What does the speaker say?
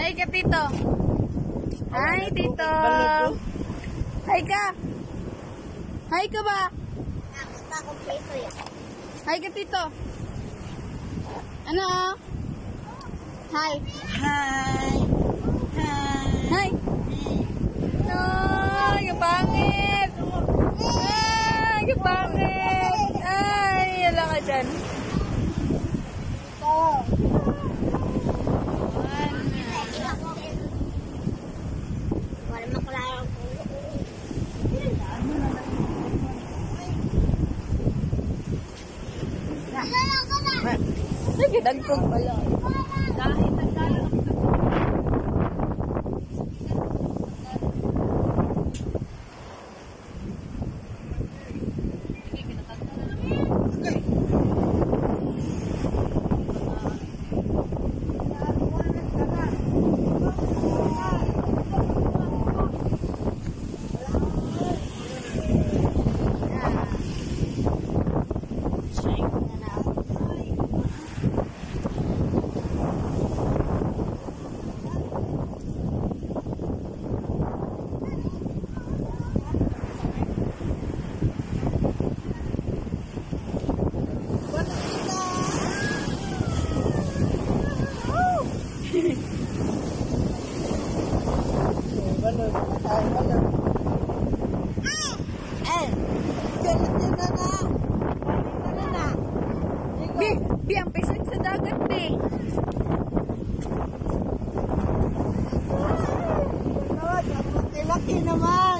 Hi ka, Tito. Hi, Tito. Hi ka. Hi ka ba? Hi ka, Tito. Ano? Hi. Hi. Hi. Ay, kapangit. Ay, kapangit. Ay, yala ka dyan. Wala maklaro ko. Sige, dagkog pala. Dahil nagdala ako. Bi, ang pisag sa dagat, Bi. Laki naman.